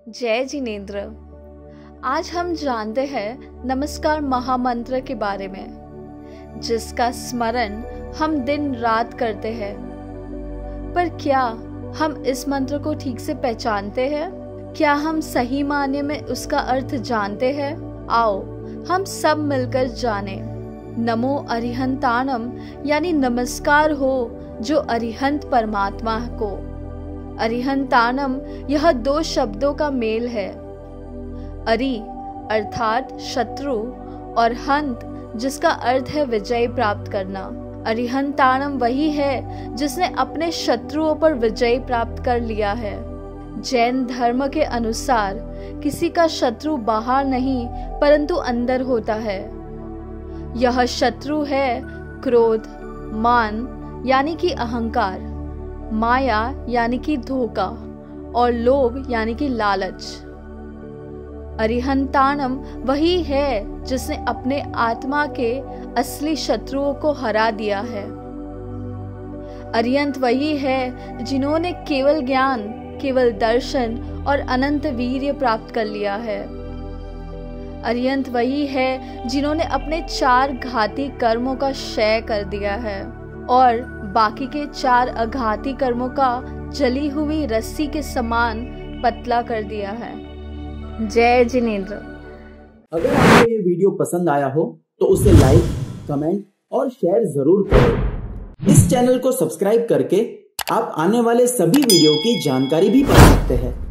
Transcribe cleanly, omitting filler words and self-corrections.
जय जिनेंद्र। आज हम जानते हैं नमस्कार महामंत्र के बारे में, जिसका स्मरण हम दिन रात करते हैं। पर क्या हम इस मंत्र को ठीक से पहचानते हैं? क्या हम सही मायने में उसका अर्थ जानते हैं? आओ हम सब मिलकर जाने। नमो अरिहंताणम यानी नमस्कार हो जो अरिहंत परमात्मा को। अरिहंताणम यह दो शब्दों का मेल है। अरि अर्थात शत्रु और हंत जिसका अर्थ है विजय प्राप्त करना। अरिहंताणम वही है जिसने अपने शत्रुओं पर विजय प्राप्त कर लिया है। जैन धर्म के अनुसार किसी का शत्रु बाहर नहीं परंतु अंदर होता है। यह शत्रु है क्रोध, मान यानी कि अहंकार, माया यानी कि धोखा और लोभ यानी कि लालच। अरिहंताणम वही है जिसने अपने आत्मा के असली शत्रुओं को हरा दिया है। अरिहंत वही है जिन्होंने केवल ज्ञान, केवल दर्शन और अनंत वीर्य प्राप्त कर लिया है। अरिहंत वही है जिन्होंने अपने 4 घाती कर्मों का क्षय कर दिया है और बाकी के 4 अघाती कर्मों का जली हुई रस्सी के समान पतला कर दिया है। जय जिनेंद्र। अगर आपको ये वीडियो पसंद आया हो तो उसे लाइक, कमेंट और शेयर जरूर करें। इस चैनल को सब्सक्राइब करके आप आने वाले सभी वीडियो की जानकारी भी पा सकते हैं।